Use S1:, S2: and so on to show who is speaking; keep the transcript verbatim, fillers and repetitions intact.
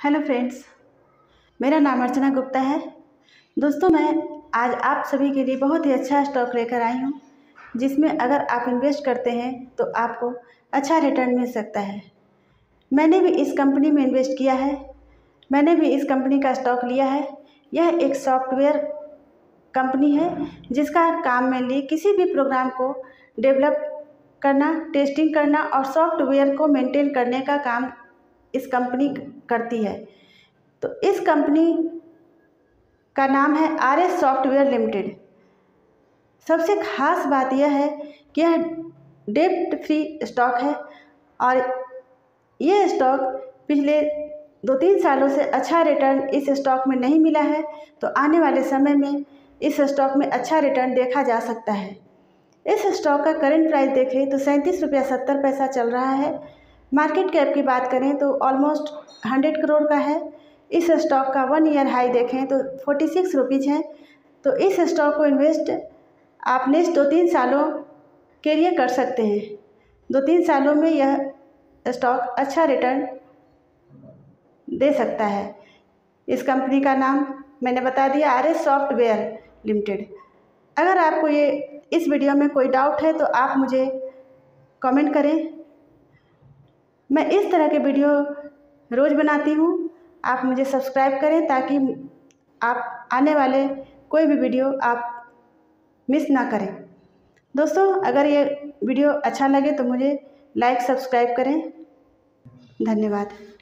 S1: Hello friends, मेरा नाम अर्चना गुप्ता है। दोस्तों, मैं आज आप सभी के लिए बहुत ही अच्छा स्टॉक लेकर आई हूँ, जिसमें अगर आप इन्वेस्ट करते हैं तो आपको अच्छा रिटर्न मिल सकता है। मैंने भी इस कंपनी में इन्वेस्ट किया है। मैंने भी इस कंपनी का स्टॉक लिया है। यह एक सॉफ्टवेयर कंपनी है जिसका काम मेनली किसी भी प्रोग्राम को डेवलप करना, टेस्टिंग करना और सॉफ्टवेयर को मेंटेन करने का काम इस कंपनी करती है। तो इस कंपनी का नाम है आर एस सॉफ्टवेयर लिमिटेड। सबसे खास बात यह है कि यह डेब्ट फ्री स्टॉक है और ये स्टॉक पिछले दो तीन सालों से अच्छा रिटर्न इस स्टॉक में नहीं मिला है। तो आने वाले समय में इस स्टॉक में अच्छा रिटर्न देखा जा सकता है। इस स्टॉक का करंट प्राइस देखें तो सैंतीस रुपया सत्तर पैसा चल रहा है। मार्केट कैप की बात करें तो ऑलमोस्ट हंड्रेड करोड़ का है। इस स्टॉक का वन ईयर हाई देखें तो फोर्टी सिक्स रुपीज़ है। तो इस स्टॉक को इन्वेस्ट आप नेक्स्ट दो तीन सालों के लिए कर सकते हैं। दो तीन सालों में यह स्टॉक अच्छा रिटर्न दे सकता है। इस कंपनी का नाम मैंने बता दिया, आर एस सॉफ्टवेयर लिमिटेड। अगर आपको ये इस वीडियो में कोई डाउट है तो आप मुझे कमेंट करें। मैं इस तरह के वीडियो रोज़ बनाती हूँ। आप मुझे सब्सक्राइब करें ताकि आप आने वाले कोई भी वीडियो आप मिस ना करें। दोस्तों, अगर ये वीडियो अच्छा लगे तो मुझे लाइक सब्सक्राइब करें। धन्यवाद।